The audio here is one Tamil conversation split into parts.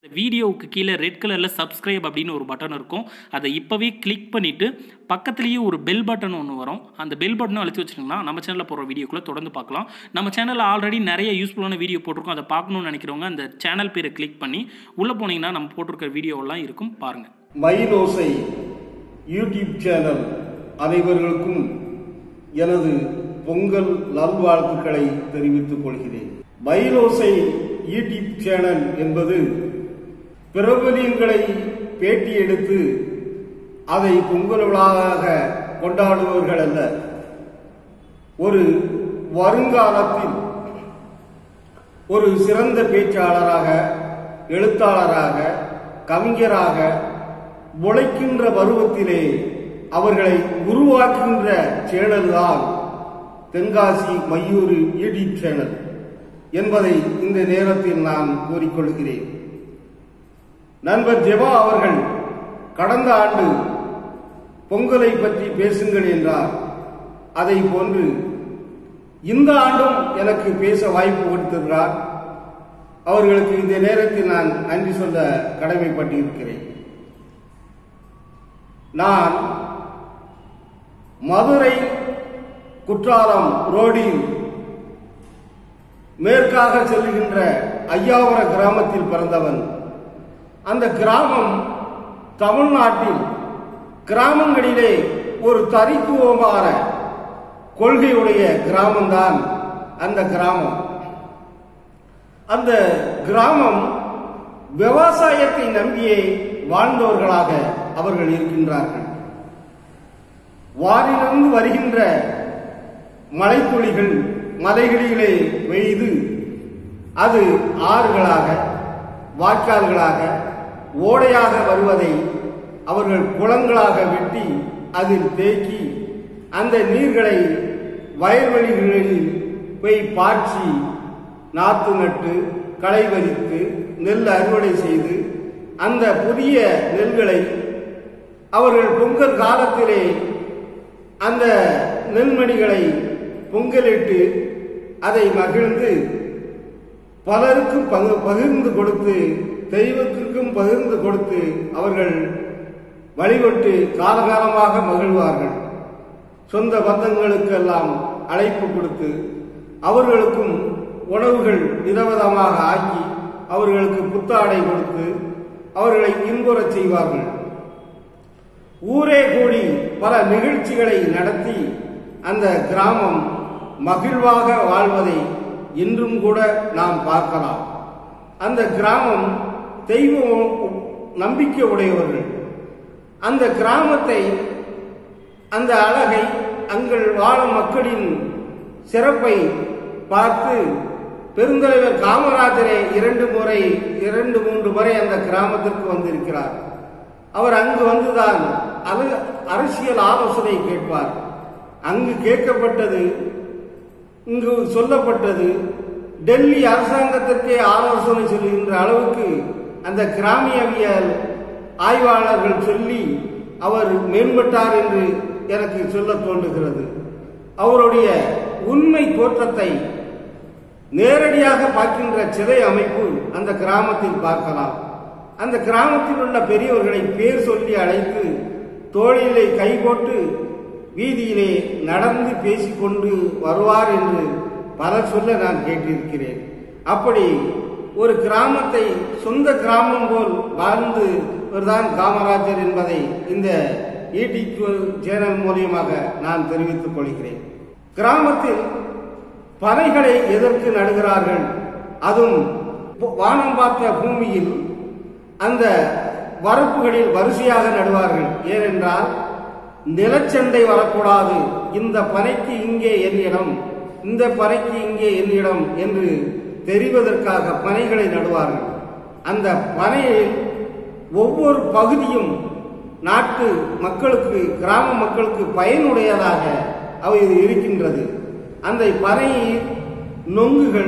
வீடியோவுக்கு கீழே ரெட் கலரில் சப்ஸ்கிரைப் அப்படின்னு ஒரு பட்டன் இருக்கும். அதை இப்போவே கிளிக் பண்ணிவிட்டு பக்கத்துலேயே ஒரு பெல் பட்டன் ஒன்று வரும். அந்த பெல் பட்டனும் அழுத்தி வச்சிங்கன்னா நம்ம சேனலில் போகிற வீடியோக்குள்ளே தொடர்ந்து பார்க்கலாம். நம்ம சேனலில் ஆல்ரெடி நிறைய யூஸ்ஃபுல்லான வீடியோ போட்டிருக்கோம். அதை பார்க்கணும்னு நினைக்கிறவங்க அந்த சேனல் பேரை கிளிக் பண்ணி உள்ளே போனீங்கன்னா நம்ம போட்டிருக்கிற வீடியோவெல்லாம் இருக்கும், பாருங்கள். மயிலோசை யூடியூப் சேனல் அனைவர்களுக்கும் எனது பொங்கல் நல்வாழ்த்துக்களை தெரிவித்துக் கொள்கிறேன். மயிலோசை யூடியூப் சேனல் என்பது பிரபலியங்களை பேட்டி எடுத்து அதை பொங்கல் விழாவாக கொண்டாடுபவர்கள் அல்ல. ஒரு வருங்காலத்தில் ஒரு சிறந்த பேச்சாளராக, எழுத்தாளராக, கவிஞராக உழைக்கின்ற பருவத்திலே அவர்களை உருவாக்குகின்ற சேனல் தான் தென்காசி மயூர் யூடியூப் சேனல் என்பதை இந்த நேரத்தில் நான் கூறிக்கொள்கிறேன். நண்பர் ஜெபா அவர்கள் கடந்த ஆண்டு பொங்கலை பற்றி பேசுங்கள் என்றார். அதை போன்று இந்த ஆண்டும் எனக்கு பேச வாய்ப்பு கொடுத்திருக்கிறார். அவர்களுக்கு இந்த நேரத்தில் நான் நன்றி சொல்ல கடமைப்பட்டிருக்கிறேன். நான் மதுரை குற்றாலம் ரோடில் மேற்காக செல்லுகின்ற ஐயாவர கிராமத்தில் பிறந்தவன். அந்த கிராமம் தமிழ்நாட்டில் கிராமங்களிலே ஒரு தனித்துவமான கொள்கையுடைய கிராமம்தான் அந்த கிராமம். அந்த கிராமம் விவசாயத்தை நம்பியே வாழ்ந்தவர்களாக அவர்கள் இருக்கின்றார்கள். வானிலிருந்து வருகின்ற மழைத்துளிகள் மலைகளிலே பெய்து அது ஆறுகளாக, வாய்க்கால்களாக, ஓடையாக வருவதை அவர்கள் குளங்களாக வெட்டி அதில் தேக்கி அந்த நீர்களை வயல்வெளிகளில் போய் பாய்ச்சி நாற்று நட்டு களை பறித்து நெல் அறுவடை செய்து அந்த புதிய நெல்களை அவர்கள் பொங்கல் காலத்திலே அந்த நெல்மணிகளை பொங்கலிட்டு அதை மகிழ்ந்து பலருக்கும் பகிர்ந்து கொடுத்து, தெய்வத்திற்கும் பகிர்ந்து கொடுத்து அவர்கள் வழிபட்டு காலகாலமாக மகிழ்வார்கள். சொந்த பந்தங்களுக்கெல்லாம் அழைப்பு கொடுத்து அவர்களுக்கும் உணவுகள் விதவிதமாக ஆக்கி அவர்களுக்கு புத்தாடை கொடுத்து அவர்களை இன்புறச் செய்வார்கள். ஊரே கூடி பல நிகழ்ச்சிகளை நடத்தி அந்த கிராமம் மகிழ்வாக வாழ்வதை இன்றும் கூட நாம் பார்க்கலாம். அந்த கிராமம் தெய்வ நம்பிக்கை உடையவர்கள். அந்த கிராமத்தை, அந்த அழகை, அங்கு வாழும் மக்களின் சிறப்பை பார்த்து பெருந்தலைவர் காமராஜரே 2-3 முறை அந்த கிராமத்திற்கு வந்திருக்கிறார். அவர் அங்கு வந்துதான் அரசியல் ஆலோசனை கேட்பார். அங்கு கேட்கப்பட்டது, இங்கு சொல்லப்பட்டது டெல்லி அரசாங்கத்திற்கே ஆலோசனை சொல்லுகின்ற அளவுக்கு அந்த கிராமியவியல் ஆய்வாளர்கள் சொல்லி அவர் மேம்பட்டார் என்று எனக்கு சொல்ல தோன்றுகிறது. அவருடைய உண்மை தோற்றத்தை நேரடியாக பார்க்கின்ற சிலை அமைப்பு அந்த கிராமத்தில் பார்க்கலாம். அந்த கிராமத்தில் உள்ள பெரியவர்களை பேர் சொல்லி அழைத்து தோளிலே கை போட்டு வீதியிலே நடந்து பேசிக்கொண்டு வருவார் என்று பலர் சொல்ல நான் கேட்டிருக்கிறேன். அப்படி ஒரு கிராமத்தை சொந்த கிராமம் போல் வாழ்ந்துதான் காமராஜர் என்பதை இந்த யூடியூப் சேனல் மூலியமாக நான் தெரிவித்துக் கொள்கிறேன். கிராமத்தில் பனைகளை எதற்கு நடுகிறார்கள்? அதுவும் வானம் பார்த்த பூமியில் அந்த வரப்புகளில் வரிசையாக நடுவார்கள். ஏனென்றால் நிலச்சண்டை வரக்கூடாது. இந்த பனைக்கு இங்கே என் இடம், இந்த பனைக்கு இங்கே என் இடம் என்று தெரிவதற்காக பனைகளை நடுவார்கள். அந்த பனையில் ஒவ்வொரு பகுதியும் நாட்டு மக்களுக்கு, கிராம மக்களுக்கு பயனுடையதாக அவை இருக்கின்றது. அந்த பனையில் நொங்குகள்,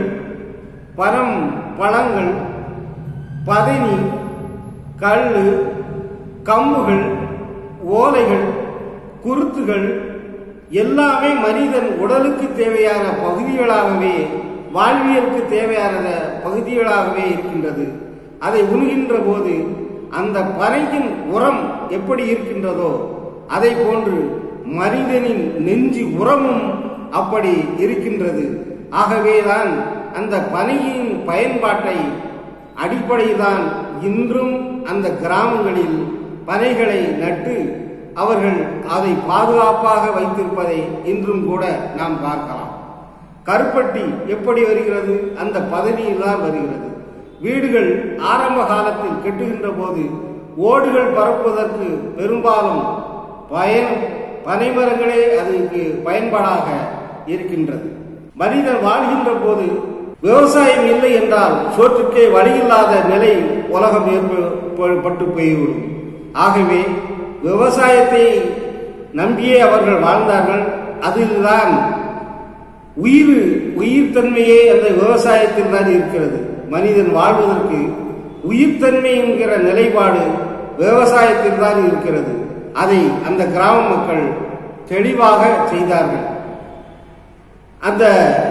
பழங்கள், பதனி, கள்ளு, கம்புகள், ஓலைகள், குருத்துகள் எல்லாமே மனிதன் உடலுக்கு தேவையான பகுதிகளாகவே, வாழ்வியலுக்கு தேவையான பகுதிகளாகவே இருக்கின்றது. அதை உண்கின்ற போது அந்த பனையின் உரம் எப்படி இருக்கின்றதோ அதை போன்று மனிதனின் நெஞ்சு உரமும் அப்படி இருக்கின்றது. ஆகவேதான் அந்த பனையின் பயன்பாட்டை அடிப்படைதான் இன்றும் அந்த கிராமங்களில் பனைகளை நட்டு அவர்கள் அதை பாதுகாப்பாக வைத்திருப்பதை இன்றும் கூட நாம் பார்க்கலாம். கருப்பட்டி எப்படி வருகிறது? அந்த பதனியில் தான் வருகிறது. வீடுகள் ஆரம்ப காலத்தில் கட்டுகின்ற போது ஓடுகள் பரப்புவதற்கு பெரும்பாலும் பனைமரங்களே அதுக்கு பயன்பாடாக இருக்கின்றது. மனிதன் வாழ்கின்ற போது விவசாயம் இல்லை என்றால் சோற்றுக்கே வழியில்லாத நிலை உலகம் ஏற்பட்டு போய்விடும். ஆகவே விவசாயத்தை நம்பியே அவர்கள் வாழ்ந்தார்கள். அதில்தான் உயிர்த்தன்மையே அந்த விவசாயத்தில் தான் இருக்கிறது. மனிதன் வாழ்வதற்கு உயிர்த்தன்மை என்கிற நிலைப்பாடு விவசாயத்தில் தான் இருக்கிறது. அதை அந்த கிராம மக்கள் தெளிவாக செய்தார்கள். அந்த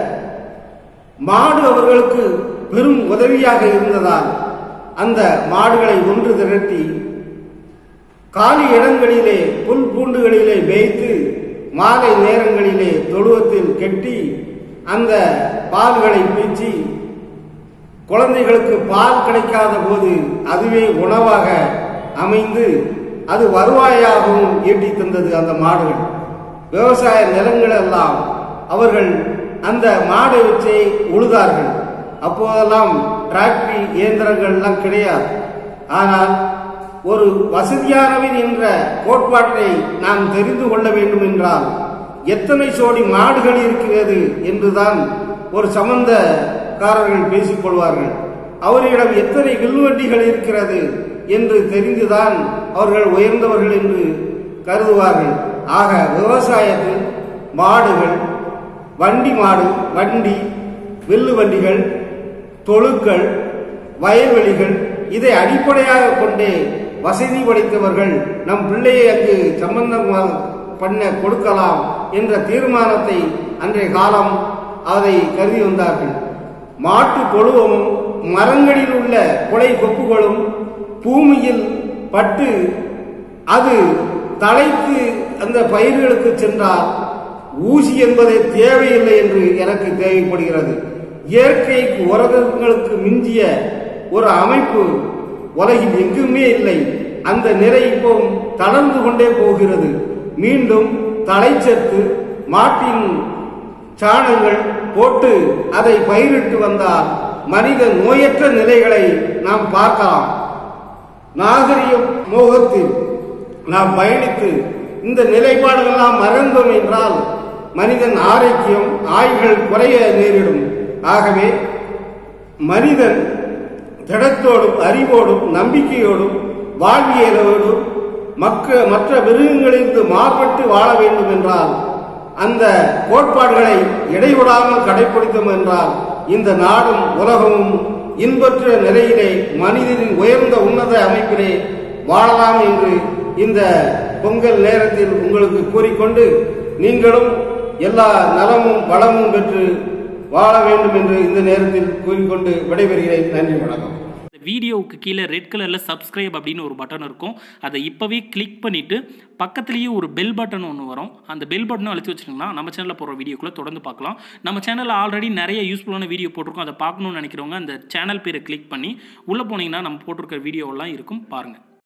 மாடு அவர்களுக்கு பெரும் உதவியாக இருந்ததால் அந்த மாடுகளை ஒன்று திரட்டி காலி இடங்களிலே புல் பூண்டுகளிலே மேய்த்து மாலை நேரங்களிலே தொழுவத்தில் கெட்டி அந்த பால்களை பீச்சி குழந்தைகளுக்கு பால் கிடைக்காத போது அதுவே உணவாக அமைந்து அது வருவாயாகவும் ஈட்டி தந்தது. அந்த மாடுகள் விவசாய நிலங்கள் எல்லாம் அவர்கள் அந்த மாடை வச்சே உழுதார்கள். அப்போதெல்லாம் டிராக்டரி இயந்திரங்கள் எல்லாம் கிடையாது. ஆனால் ஒரு வசதியானவன் என்ற கோட்பாட்டை நாம் தெரிந்து கொள்ள வேண்டும் என்றால் எத்தனை சோடி மாடுகள் இருக்கிறது என்றுதான் ஒரு சம்பந்தக்காரர்கள் பேசிக் கொள்வார்கள். அவர்களிடம் எத்தனை வில்வண்டிகள் இருக்கிறது என்று தெரிந்துதான் அவர்கள் உயர்ந்தவர்கள் என்று கருதுவார்கள். ஆக விவசாயத்தில் மாடுகள், வண்டி, வில்லு வண்டிகள், தொழுக்கள், வயல்வெளிகள் இதை அடிப்படையாக கொண்டே வசதி படைத்தவர்கள் நம் பிள்ளையை அங்கு சம்பந்தம் பண்ண கொடுக்கலாம் என்ற தீர்மானத்தை அன்றைய காலம் அதை கருதி வந்தார்கள். மாட்டு தொழுவமும் மரங்களில் உள்ள குலை கொப்புகளும் பூமியில் பட்டு அது தலைத்து அந்த பயிர்களுக்கு சென்றால் ஊசி என்பதே தேவையில்லை என்று எனக்கு தேவைப்படுகிறது. இயற்கை உரங்களுக்கு மிஞ்சிய ஒரு அமைப்பு உலகில் எங்குமே இல்லை. அந்த நிலை இப்போ தளர்ந்து கொண்டே போகிறது. மீண்டும் தலைச்சத்து மாட்டின் சாணங்கள் போட்டு அதை பயிரிட்டு வந்தால் மனித நோயற்ற நிலைகளை நாம் பார்க்கலாம். நாகரிகம் மோகத்தில் நாம் பயணித்து இந்த நிலைப்பாடுகளெல்லாம் மறந்தோம் என்றால் மனிதன் ஆரோக்கியம் ஆய்வுகள் குறைய நேரிடும். ஆகவே மனிதன் திடத்தோடும் அறிவோடும் நம்பிக்கையோடும் வாழ்வியலோடும் மற்ற மிருகங்களிலிருந்து மாறுபட்டு வாழ வேண்டும் என்றால் அந்த கோட்பாடுகளை இடைவிடாமல் கடைபிடித்தோம் என்றால் இந்த நாடும் உலகமும் இன்பற்ற நிலையிலே மனிதனின் உயர்ந்த உன்னத அமைப்பிலே வாழலாம் என்று இந்த பொங்கல் நேரத்தில் உங்களுக்கு கூறிக்கொண்டு நீங்களும் எல்லா நலமும் வளமும் பெற்று வாழ வேண்டும் என்று இந்த நேரத்தில் கூறிக்கொண்டு விடைபெறுகிறேன். நன்றி, வணக்கம். வீடியோவுக்கு கீழே ரெட் கலரில் சப்ஸ்கிரைப் அப்படின்னு ஒரு பட்டன் இருக்கும். அதை இப்போவே கிளிக் பண்ணிவிட்டு பக்கத்துலேயே ஒரு பெல் பட்டன் ஒன்று வரும். அந்த பெல் பட்டனும் அழுத்தி வச்சிங்கன்னா நம்ம சேனலில் போகிற வீடியோக்குள்ளே தொடர்ந்து பார்க்கலாம். நம்ம சேனலில் ஆல்ரெடி நிறைய யூஸ்ஃபுல்லான வீடியோ போட்டிருக்கோம். அதை பார்க்கணுன்னு நினைக்கிறவங்க அந்த சேனல் பேரை கிளிக் பண்ணி உள்ளே போனீங்கன்னா நம்ம போட்டிருக்கிற வீடியோவெல்லாம் இருக்கும், பாருங்கள்.